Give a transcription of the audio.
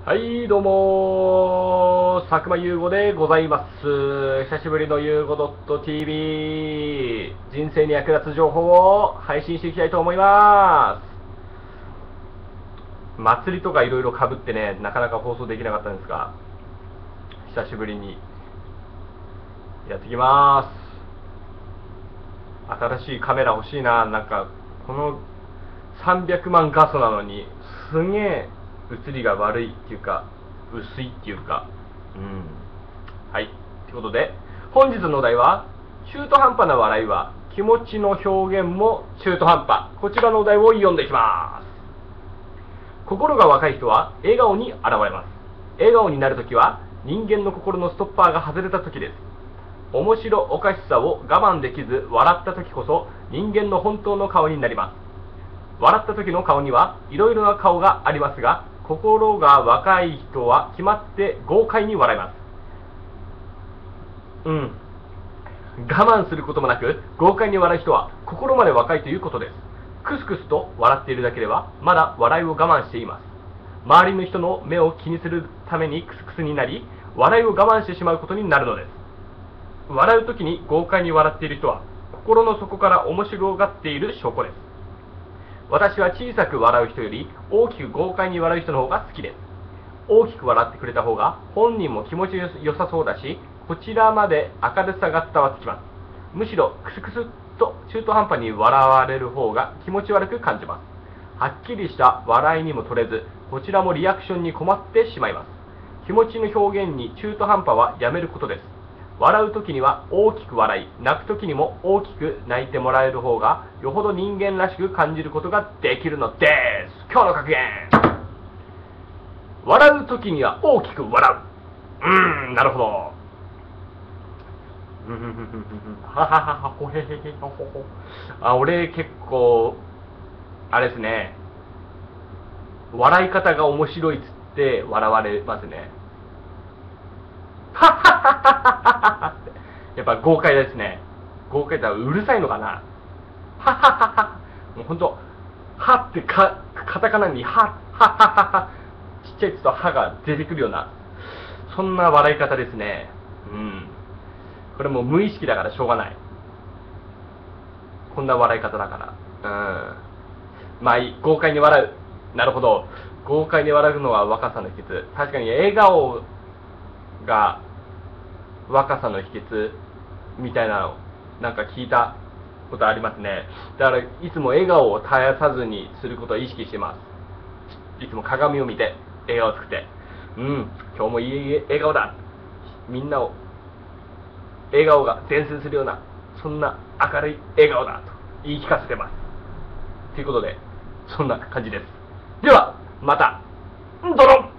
はい、どうも佐久間優吾でございます。久しぶりの優吾 .tv、 人生に役立つ情報を配信していきたいと思います。祭りとかいろいろかぶってね、なかなか放送できなかったんですが、久しぶりにやってきます。新しいカメラ欲しいな。なんかこの300万画素なのにすげえ写りが悪いっていうか薄いっていうか、はい、ということで本日のお題は、中途半端な笑いは気持ちの表現も中途半端。こちらのお題を読んでいきます。心が若い人は笑顔に現れます。笑顔になるときは人間の心のストッパーが外れたときです。面白おかしさを我慢できず笑ったときこそ人間の本当の顔になります。笑った時の顔にはいろいろな顔がありますが、心が若い人は決まって豪快に笑います。我慢することもなく豪快に笑う人は心まで若いということです。クスクスと笑っているだけではまだ笑いを我慢しています。周りの人の目を気にするためにクスクスになり、笑いを我慢してしまうことになるのです。笑う時に豪快に笑っている人は心の底から面白がっている証拠です。私は小さく笑う人より大きく豪快に笑う人の方が好きです。大きく笑ってくれた方が本人も気持ちよさそうだし、こちらまで明るさが伝わってきます。むしろクスクスっと中途半端に笑われる方が気持ち悪く感じます。はっきりした笑いにも取れず、こちらもリアクションに困ってしまいます。気持ちの表現に中途半端はやめることです。笑う時には大きく笑い、泣く時にも大きく泣いてもらえる方がよほど人間らしく感じることができるのです。今日の格言、笑う時には大きく笑う。なるほど。ははははほへへへほほほ。俺結構あれですね、笑い方が面白いっつって笑われますね。ははははは。やっぱ豪快ですね。豪快だ。うるさいのかな。はははは。もうほんと、はってカタカナにはははは。ちっちゃいつと歯が出てくるような、そんな笑い方ですね。これもう無意識だからしょうがない。こんな笑い方だから。まあいい。豪快に笑う。なるほど。豪快に笑うのは若さの秘訣。確かに笑顔が若さの秘訣みたいなのなんか聞いたことありますね。だからいつも笑顔を絶やさずにすることを意識しています。いつも鏡を見て笑顔を作って、今日もいい笑顔だ、みんなを笑顔が伝染するような、そんな明るい笑顔だと言い聞かせてます。ということでそんな感じです。ではまた、ドロン。